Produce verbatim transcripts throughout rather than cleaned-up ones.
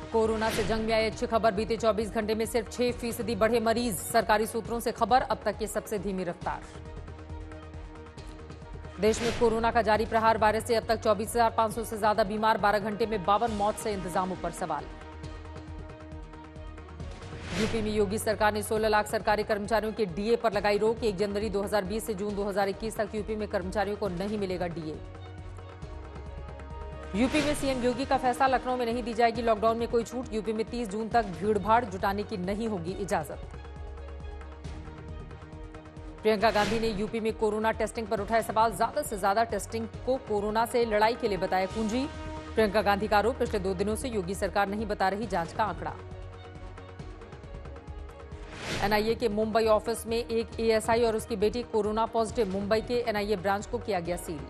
Corona से जंग में आई अच्छी खबर। बीते चौबीस घंटे में सिर्फ छह फीसदी बढ़े मरीज। सरकारी सूत्रों से खबर, अब तक की सबसे धीमी रफ्तार। देश में कोरोना का जारी प्रहार। वायरस से अब तक चौबीस हजार पांच सौ से ज्यादा बीमार। बारह घंटे में बावन मौत से इंतजामों पर सवाल। यूपी में योगी सरकार ने सोलह लाख सरकारी कर्मचारियों के डीए पर लगाई रोक। एक जनवरी दो हज़ार बीस से जून दो हज़ार इक्कीस तक यूपी में कर्मचारियों को नहीं मिलेगा डीए। यूपी में सीएम योगी का फैसला, लखनऊ में नहीं दी जाएगी लॉकडाउन में कोई छूट। यूपी में तीस जून तक भीड़भाड़ जुटाने की नहीं होगी इजाजत। प्रियंका गांधी ने यूपी में कोरोना टेस्टिंग पर उठाए सवाल। ज्यादा से ज्यादा टेस्टिंग को कोरोना से लड़ाई के लिए बताया कुंजी। प्रियंका गांधी का आरोप, पिछले दो दिनों से योगी सरकार नहीं बता रही जांच का आंकड़ा। एनआईए के मुंबई ऑफिस में एक एएसआई और उसकी बेटी कोरोना पॉजिटिव। मुंबई के एनआईए ब्रांच को किया गया सील।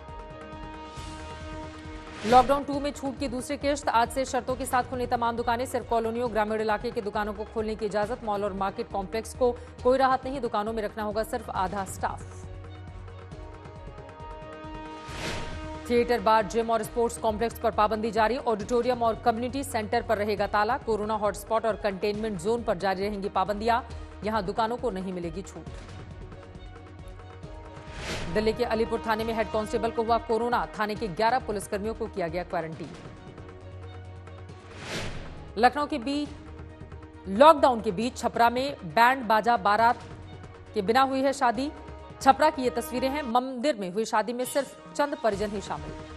लॉकडाउन टू में छूट की दूसरी किश्त। आज से शर्तों के साथ खुलनी तमाम दुकानें। सिर्फ कॉलोनियों, ग्रामीण इलाके की दुकानों को खोलने की इजाजत। मॉल और मार्केट कॉम्प्लेक्स को कोई राहत नहीं। दुकानों में रखना होगा सिर्फ आधा स्टाफ। थिएटर, बार, जिम और स्पोर्ट्स कॉम्प्लेक्स पर पाबंदी जारी। ऑडिटोरियम और कम्युनिटी सेंटर पर रहेगा ताला। कोरोना हॉटस्पॉट और कंटेनमेंट जोन पर जारी रहेंगी पाबंदियां। यहां दुकानों को नहीं मिलेगी छूट। दिल्ली के अलीपुर थाने में हेड कांस्टेबल को हुआ कोरोना। थाने के ग्यारह पुलिसकर्मियों को किया गया क्वारंटीन। लखनऊ के बीच लॉकडाउन के बीच छपरा में बैंड बाजा बारात के बिना हुई है शादी। छपरा की ये तस्वीरें हैं। मंदिर में हुई शादी में सिर्फ चंद परिजन ही शामिल।